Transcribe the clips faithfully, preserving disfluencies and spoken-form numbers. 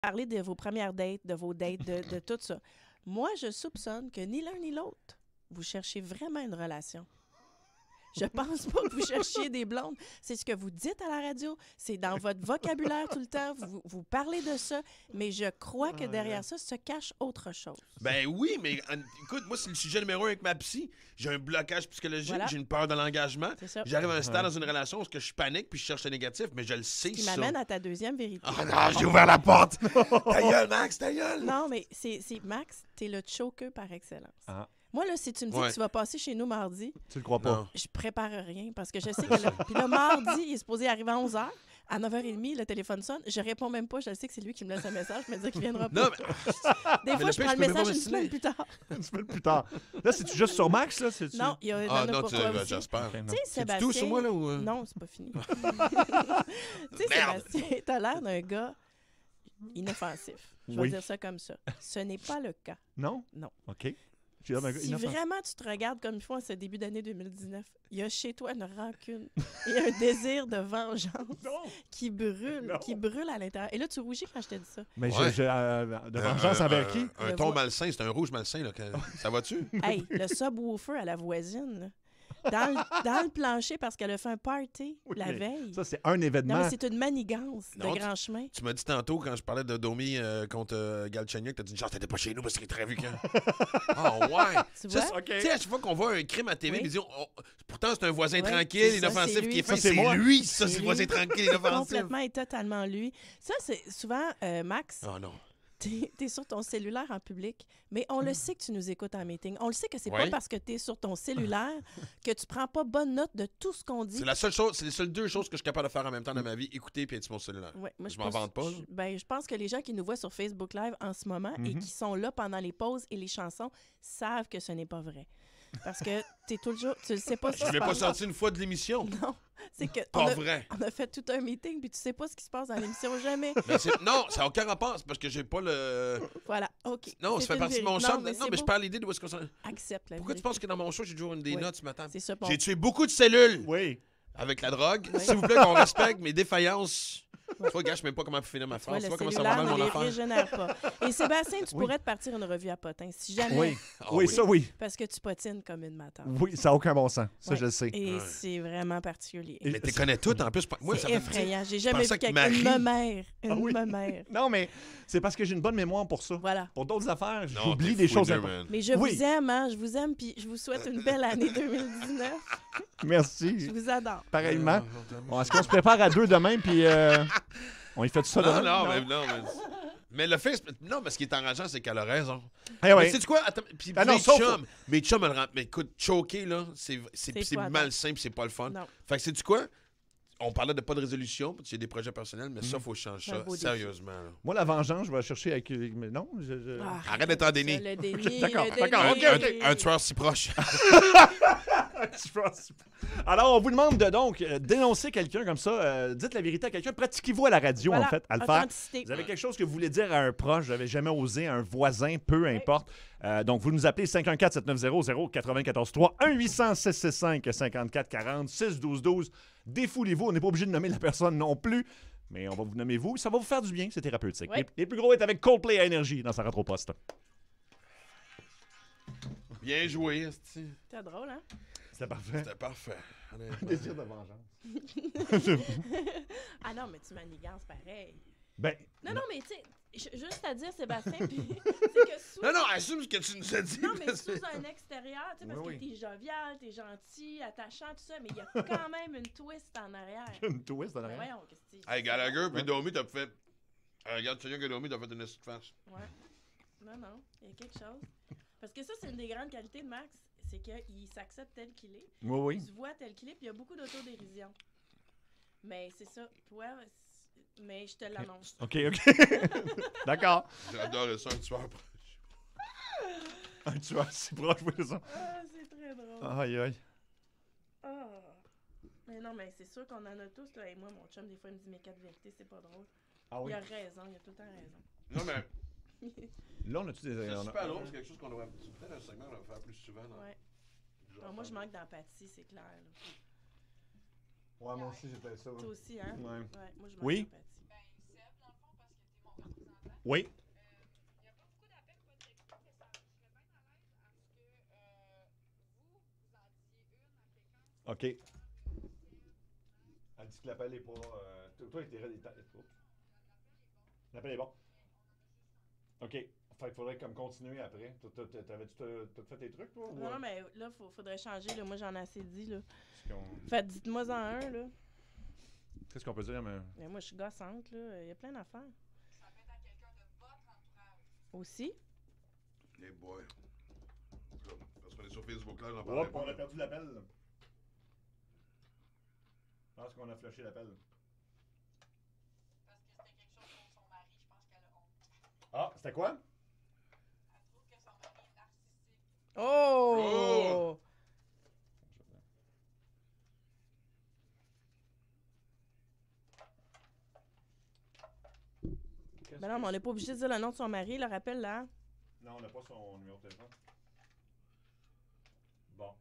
parlé de vos premières dates, de vos dates, de, de tout ça. Moi, je soupçonne que ni l'un ni l'autre, vous cherchez vraiment une relation. Je pense pas que vous cherchiez des blondes. C'est ce que vous dites à la radio. C'est dans votre vocabulaire tout le temps. Vous, vous parlez de ça. Mais je crois que derrière ça se cache autre chose. Ben oui, mais en- écoute, moi, c'est le sujet numéro un avec ma psy. J'ai un blocage psychologique, Voilà. j'ai une peur de l'engagement. C'est ça. J'arrive à un stade dans une relation où je panique puis je cherche le négatif, mais je le sais, Ce qui ça. m'amène à ta deuxième vérité. Ah non, j'ai ouvert la porte! Ta gueule, Max, ta gueule! Non, mais c'est c'est- Max, t'es le choker par excellence. Ah. Moi, là, si tu me dis Ouais. que tu vas passer chez nous mardi, Tu le crois pas? Non. je prépare rien parce que je sais que le, puis le mardi, il est supposé arriver à onze heures. À neuf heures trente, le téléphone sonne. Je réponds même pas. Je sais que c'est lui qui me laisse un message pour me dire qu'il viendra pas. Non, mais Des mais fois, le je pire, prends je le peux même message pas une me semaine signer. plus tard. Une semaine plus tard. Là, c'est-tu juste sur Max, là? C'est-tu... Non, il y, a, il y en ah a non, pour tu, toi ben, aussi. j'espère. Ok, non. Tu sais, C'est Sébastien... tout sur moi, là, ou... euh? Non, c'est pas fini. tu sais, Merde. Sébastien, t'as l'air d'un gars inoffensif. Je vais Oui. dire ça comme ça. Ce n'est pas le cas. Non? Non. OK. Tu es un gars Si inoffensif. vraiment tu te regardes comme il faut en ce début d'année deux mille dix-neuf, il y a chez toi une rancune et un désir de vengeance Non! qui brûle, Non. qui brûle à l'intérieur. Et là, tu rougis quand je te dis ça. Mais Ouais. j'ai, j'ai, euh, de Un- vengeance un- envers un- qui? Un Le ton voix. malsain, c'est un rouge malsain, là. que- Ça va-tu? Hey, le subwoofer à la voisine, là, dans, le, dans le plancher parce qu'elle a fait un party Oui, la mais veille. Ça, c'est un Non, événement. mais c'est une manigance de Non, tu- grand chemin. Tu m'as dit tantôt, quand je parlais de Domi euh, contre euh, Galchenyuk, t'as dit genre, t'étais pas chez nous parce qu'il est très vu quand. Ah ouais! Tu Ça, vois? c'est- OK. Tu sais, à chaque fois qu'on voit un crime à T V, Oui. ils disent, oh, oh, pourtant c'est un voisin Ouais, tranquille, c'est ça, inoffensif c'est lui. qui est Ça, fin. c'est C'est moi. lui, ça, C'est c'est le lui. voisin tranquille, inoffensif. Complètement et totalement lui. Ça, c'est souvent, euh, Max, Oh non. t'es es sur ton cellulaire en public, mais on le sait que tu nous écoutes en meeting. On le sait que c'est Ouais. pas parce que tu es sur ton cellulaire que tu prends pas bonne note de tout ce qu'on dit. C'est la seule chose, c'est les seules deux choses que je suis capable de faire en même temps dans ma vie, écouter puis être sur mon cellulaire. Ouais, moi, Je suis m'en vante pas, là. Je, ben, je pense que les gens qui nous voient sur Facebook Live en ce moment et Mhm. qui sont là pendant les pauses et les chansons savent que ce n'est pas vrai. Parce que tu es toujours. Tu ne sais pas ce qui Je se l'ai pas passe. sorti une fois de l'émission. Non, c'est que. Pas On a, vrai. on a fait tout un meeting puis tu sais pas ce qui se passe dans l'émission jamais. Mais c'est- non, ça n'a aucun rapport, c'est parce que j'ai pas le. Voilà, OK. Non, C'est ça fait une partie de mon vérité. champ. Non, mais Non, c'est mais je beau. parle l'idée de où est-ce qu'on s'en. Accepte la Pourquoi tu vérité. penses que dans mon show, j'ai toujours une des Oui. notes ce matin? C'est ça. bon. J'ai tué beaucoup de cellules Oui. avec la drogue. Oui. S'il vous plaît, qu'on respecte mes défaillances. Tu vois, gars, je sais même pas comment finir ma Tu vois, phrase. Tu le vois comment ça va cellulaire mal ne mon les affaire. régénère pas. Et Sébastien, tu Oui. pourrais te partir une revue à potins, si jamais. Oui. Ah oui, oui. ça, oui. Parce que tu potines comme une matante. Oui, ça n'a aucun bon sens. Ça, Ouais. je le sais. Et Ouais. c'est vraiment particulier. Et- Mais tu connais tout en plus. Moi, ça C'est fait effrayant. J'ai jamais pensais vu que quelqu'un. Une Marie- mère. Une Ah oui. mère. Non, mais c'est parce que j'ai une bonne mémoire pour ça. Voilà. Pour d'autres affaires, Non, j'oublie t'es des choses fouineux, importantes. man. Mais je Oui. vous aime, hein. Je vous aime, puis je vous souhaite une belle année deux mille dix-neuf. Je Merci. vous adore. Pareillement. Euh, Bon, est-ce qu'on se prépare à deux demain, puis euh, on y fait tout ça Non, demain? non, mais non, mais. Mais le fait, c'est- non, mais ce qui est enrageant, c'est qu'elle a raison. Eh Mais oui. sais-tu quoi? Attends, puis Ah non, mes sauf- chums, mes chums, elles rentrent. Mais écoute, choquer, là, c'est c'est- C'est c'est quoi, malsain puis c'est pas le fun. Non. Fait que sais-tu quoi? On parlait de pas de résolution, parce qu'il y a des projets personnels, mais ça, faut changer C'est un ça, beau défi. sérieusement. là. Moi, la vengeance, je vais chercher avec... mais non, je... je- Ah, Arrête d'être en déni. ça, Le déni, d'accord, le d'accord, déni. ok, ok. Un, un tueur si proche. Alors, on vous demande de donc euh, dénoncer quelqu'un comme ça. euh, dites la vérité à quelqu'un. Pratiquez-vous à la radio, Voilà, en fait, à le faire. authenticité. Vous avez quelque chose que vous voulez dire à un proche, vous n'avez jamais osé, à un voisin, peu importe. Euh, donc, vous nous appelez cinq un quatre, sept neuf zéro, zéro neuf quatre trois, un huit cents, six six cinq, cinq quatre quatre zéro, six douze douze. Défoulez-vous. On n'est pas obligé de nommer la personne non plus, mais on va vous nommer vous. Ça va vous faire du bien, c'est thérapeutique. Ouais. Les, les plus gros est avec Coldplay à Énergie dans sa rentre au poste. Bien joué, esti. C'est drôle, hein? C'est parfait. C'était parfait. honnêtement. Désir de vengeance. Ah non, mais tu manigances pareil. Ben, Non, non, mais tu sais, ju- juste à dire, Sébastien, puis c'est que sous... Non, non, assume ce que tu nous as dit. Non, mais parce sous que- un extérieur, tu sais, parce Oui, que oui. t'es jovial, t'es gentil, attachant, tout ça, mais il y a quand même une twist en arrière. une twist en Ben arrière. voyons, qu'est-ce que tu Hey, Gallagher puis Domi, t'as fait. Euh, regarde, tu sais que Domi, t'as fait une petite face. Ouais. Non, non, il y a quelque chose. Parce que ça, c'est une des grandes qualités de Max, c'est qu'il s'accepte tel qu'il est, Oui, oui. il se voit tel qu'il est, puis il y a beaucoup d'autodérision. Mais c'est ça, toi, c'est- mais je te l'annonce. OK, OK. D'accord. J'adore ça, un tueur. Un tueur si proche, oui, c'est ça. Ah, c'est très drôle. Aïe, aïe. Ah. Mais non, mais c'est sûr qu'on en a tous, là. Et moi, mon chum, des fois, il me dit mes quatre vérités, c'est pas drôle. Ah Il a raison, il a tout le temps raison. Non, mais. Là, on a-tu des... C'est on a- super drôle, c'est quelque chose qu'on devrait. C'est peut-être un segment qu'on devrait faire plus souvent. Dans... Ouais. Alors, moi, je manque d'empathie, c'est clair. Là. Ouais, moi aussi, j'étais ça. Toi aussi, hein? Ouais. Ouais, moi, je manque Oui? d'empathie. Ben, Seb, dans le fond, parce que t'es mon représentant. Oui. OK. Elle dit que l'appel n'est pas... Euh, toi, t'es... L'appel est bon. OK. Fait qu'il faudrait comme continuer après. T'avais-tu tout fait tes trucs, toi? Ou... Non, non, mais là, il faudrait changer. Là. Moi, j'en ai assez dit. Là. Qu Faites, dites-moi en un. là. Qu'est-ce qu'on peut dire? Mais... mais moi, je suis gossante. Là. Il y a plein d'affaires. Ça peut être à quelqu'un de votre entourage. Aussi? Hey boy. Parce qu'on est sur Facebook, là, j'en Oh, parlais on pas. a perdu l'appel. Je pense qu'on a flushé l'appel. Parce que c'était quelque chose contre son mari. Je pense qu'elle a honte. Ah, c'était quoi? Elle trouve que son mari est narcissique. Oh! Ben non, mais on n'est pas obligé de dire le nom de son mari. Le rappelle là. Non, on n'a pas son numéro de téléphone. Bon.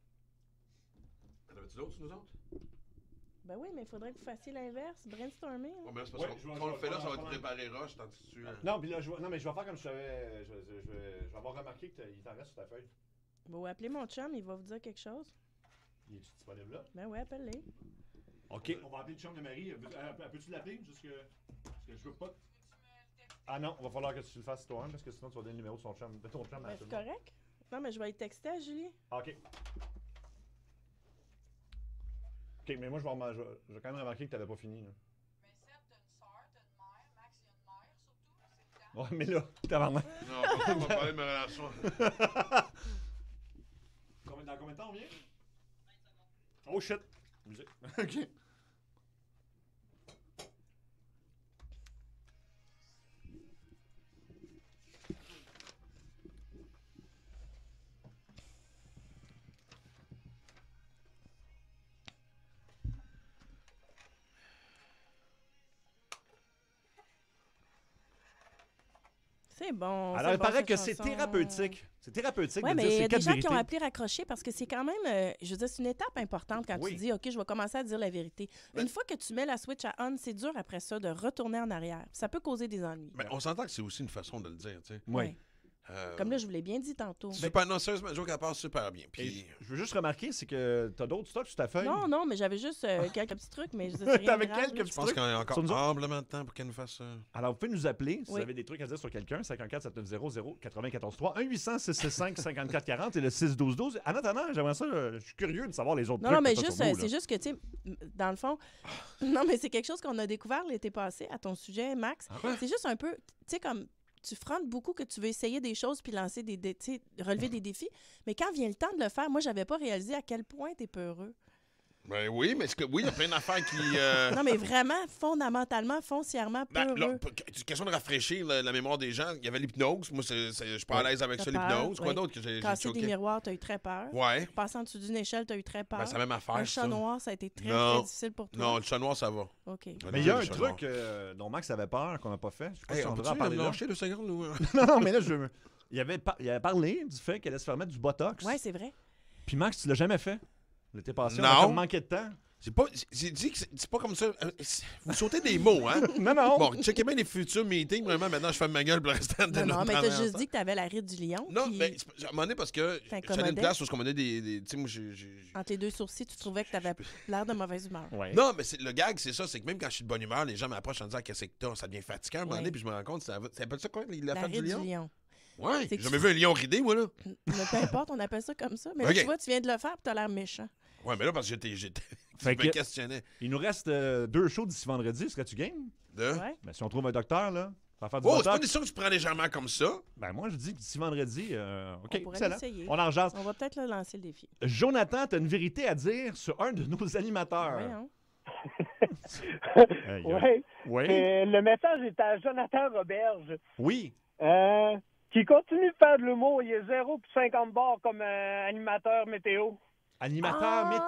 En avais-tu d'autres, nous autres? Ben oui, mais il faudrait que vous fassiez l'inverse. Brainstormer. Oh, mais là, c'est parce Ouais, qu'on je vais- quand on je le fait vais là, ça va faire être un- préparé rush, tandis que tu... euh, Non, puis là, je vais, non, mais je vais faire comme je savais. Je, je, je, je vais, je vais avoir remarqué qu'il t'en reste sur ta feuille. Bon, appelez mon chum, il va vous dire quelque chose. Il est-tu disponible là? Ben oui, appelle-les. OK. On va appeler le chum de Marie. Euh, euh, Peux-tu l'appeler? Jusque... Parce que je veux pas. Ah non, va falloir que tu le fasses toi-même parce que sinon tu vas donner le numéro de son chum. De ton chum à Ben tout c'est le monde. correct. Non, mais je vais y texter à Julie. Ah, OK. OK, mais moi, je vais, remar- je vais, je vais quand même remarquer que tu n'avais pas fini. Là. Mais Seb, t'as une soeur, t'as une mère. Max, il y a une mère surtout. C'est le temps. Ouais, mais là, tabarnak. Non, on va parler de ma relation. Combien- Dans combien de temps on vient? Oh shit! Musique. OK. C'est bon. Alors, c'est il bon, paraît cette que c'est chanson. thérapeutique. C'est thérapeutique Oui, de mais dire il y ces a des quatre gens vérités. qui ont appelé raccrocher parce que c'est quand même, euh, je veux dire, c'est une étape importante quand Oui. tu dis, OK, je vais commencer à dire la vérité. Ben- Une fois que tu mets la switch à on, c'est dur après ça de retourner en arrière. Ça peut causer des ennuis. Mais on s'entend que c'est aussi une façon de le dire, tu sais. Oui. Ouais. Euh, Comme là, je vous l'ai bien dit tantôt. Super, non, sérieusement, Joe, elle passe super bien. Et Puis, je veux juste remarquer, c'est que tu as d'autres stocks sur ta feuille. Non, non, mais j'avais juste euh, quelques petits trucs, mais je veux dire, c'est rien de T'avais grave, quelques là. petits je pense trucs. qu'on a encore Sur nous autres? amplement de temps pour qu'elle nous fasse ça. Alors, vous pouvez nous appeler si Oui. vous avez des trucs à dire sur quelqu'un. cinq un quatre sept neuf zéro zéro neuf quatre trois un huit cents six six cinq cinq quatre quatre zéro et le six douze douze. En attendant, j'aimerais ça, euh, je suis curieux de savoir les autres Non, trucs. non, mais que t'as juste, sur vous, euh, là. c'est juste que, tu sais, m- dans le fond, non, mais c'est quelque chose qu'on a découvert l'été passé à ton sujet, Max. Ah ouais? C'est juste un peu, tu sais, comme tu frontes beaucoup que tu veux essayer des choses puis lancer des, dé- tu sais, relever des défis. Mais quand vient le temps de le faire, moi, j'avais pas réalisé à quel point t'es peureux. Ben oui, mais c'est que, oui, il y a plein d'affaires qui. euh, Non, mais vraiment, fondamentalement, foncièrement ben, peureux. là, p- question de rafraîchir la, la mémoire des gens. Il y avait l'hypnose. Moi, c'est, c'est- je suis pas à Ouais. l'aise avec T'as ça, peur, l'hypnose. Quoi oui. d'autre que j'ai, j'ai Casser des choqué? miroirs, t'as eu très peur. Ouais. Passer en dessous d'une échelle, t'as eu très peur. Ben, c'est la même affaire. un chat ça. noir, ça a été très, Non. très difficile pour toi. Non, le chat noir, ça va. OK. Mais il y a Le un chat noir. truc euh, dont Max avait peur, qu'on n'a pas fait. Je sais pas Hey, si on on devrait peut-tu en parler me là. lâcher deux secondes? Ou... Non, non, mais là, je... il, avait par- il avait parlé du fait qu'elle allait se faire mettre du botox. Ouais, c'est vrai. Puis Max, tu l'as jamais fait. L'été passé, on Non. a comme manqué de temps. C'est pas. J'ai dit que c'est, c'est pas comme ça. Euh, c'est- Vous sautez des mots, hein? Non, non. Bon, checkez bien les futurs meetings. Vraiment, maintenant, je ferme ma gueule pour le restant de Non, non, notre mais t'as première juste temps. dit que t'avais la ride du lion. Non, puis mais c'est pas- à un moment donné, parce que j'allais à une T'incommodais? place où on donnait des. des tu sais, moi, j'ai. j'ai- j'ai- Entre les deux sourcils, tu trouvais que t'avais l'air de mauvaise humeur. Ouais. Non, mais c'est, le gag, c'est ça, c'est que même quand je suis de bonne humeur, les gens m'approchent en disant qu'est-ce que t'as, ça devient fatigant à un moment donné, Ouais. puis je me rends compte, ça va- ça appelle ça quoi, la La fête du ride du lion? lion. Ouais, C'est j'ai que jamais tu- vu un lion ridé, moi, là. Mais peu importe, on appelle ça comme ça. Mais là, Ok. tu vois, tu viens de le faire et t'as l'air méchant. Ouais, mais là, parce que j'étais. j'étais Fait je me que- questionnais. Il nous reste euh, deux shows d'ici vendredi. Serais-tu game? De... Ouais. Ben, si on trouve un docteur, là, va faire du Oh, c'est pas une botox. décision que tu prends légèrement comme ça. Ben, moi, je dis que d'ici vendredi, euh, OK, On pourrait excellent. l'essayer. On en jase. On va peut-être le lancer le défi. Jonathan, tu as une vérité à dire sur un de nos animateurs. Voyons. Aïe, aïe. Oui. Oui. Euh, le message est à Jonathan Roberge, Oui. euh, qui continue de faire de l'humour. Il est zéro puis cinquante bars comme euh, animateur météo. Animateur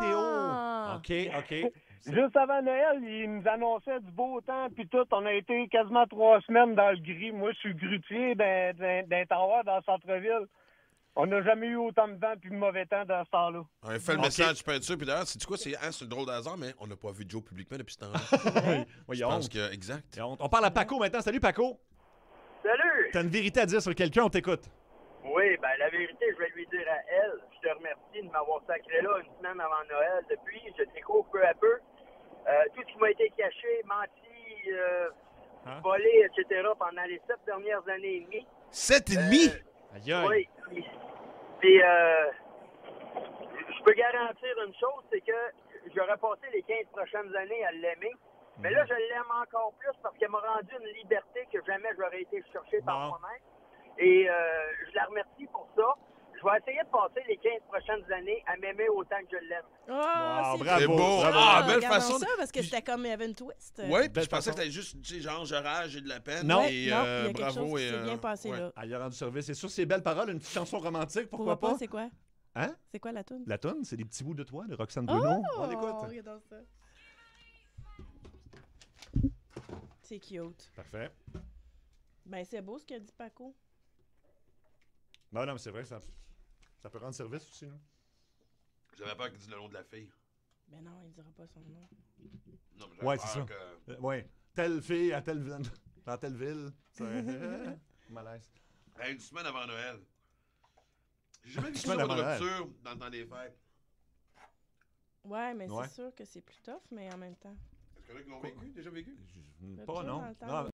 Ah! météo. OK, OK. Juste avant Noël, il nous annonçait du beau temps puis tout. On a été quasiment trois semaines dans le gris. Moi, je suis grutier d'un, d'un, d'un tower dans le centre-ville. On n'a jamais eu autant de vent puis de mauvais temps dans ce temps-là. On a fait le Ok. message, je peux être sûr. Puis d'ailleurs, c'est quoi? C'est, hein, c'est un drôle de hasard, mais on n'a pas vu Joe publiquement depuis ce temps-là. Oui, il y Je a pense honte. que, exact. Il y a honte. On parle à Paco maintenant. Salut, Paco. Salut! T'as une vérité à dire sur quelqu'un, on t'écoute. Oui, ben la vérité, je vais lui dire à elle. Je te remercie de m'avoir sacré là une semaine avant Noël. Depuis, je découvre peu à peu euh, tout ce qui m'a été caché, menti, euh, Hein? volé, et cetera pendant les sept dernières années et demie. Sept et demi? Aïe, aïe. Oui. Puis, puis, euh, je peux garantir une chose, c'est que j'aurais passé les quinze prochaines années à l'aimer. Mais là, je l'aime encore plus parce qu'elle m'a rendu une liberté que jamais j'aurais été chercher par Bon. moi-même. Et euh, je la remercie pour ça. Je vais essayer de passer les quinze prochaines années à m'aimer autant que je l'aime. Oh, Wow, c'est bravo, C'est beau. bravo. Ah, belle regardons façon de- ça, parce que c'était comme il y avait une twist. Oui, puis Belle je pensais façon. que c'était juste, tu sais, genre, je rage, j'ai de la peine. Non. Ouais, et, non, euh, il y a quelque bravo. chose qui et, s'est euh, bien passé, ouais. là. Ah, il a rendu service. C'est sur ces belles paroles, une petite chanson romantique, pourquoi Pourquoi pas? pas, c'est quoi? Hein? C'est quoi la toune? La toune, c'est des petits bouts de toi de Roxane Bruno. Oh, On l'écoute. regardons ça. C'est cute. Parfait. Ben, c'est beau ce qu'a dit Paco. Non, non, mais c'est vrai, ça, ça peut rendre service aussi. Non? J'avais peur qu'il dise le nom de la fille. Ben non, il dira pas son nom. Non, mais j'avais Ouais, peur c'est ça. que- Euh, ouais. Telle fille à telle ville, dans telle ville. Ça- euh, malaise. Hey, une semaine avant Noël. J'ai jamais Une vu ça semaine de avant Noël. rupture dans le temps des fêtes. Ouais, mais Ouais. c'est sûr que c'est plus tough, mais en même temps. Est-ce qu'il y en a qui l'ont vécu, déjà vécu? Je- Rupture Pas, non. dans le temps. Non,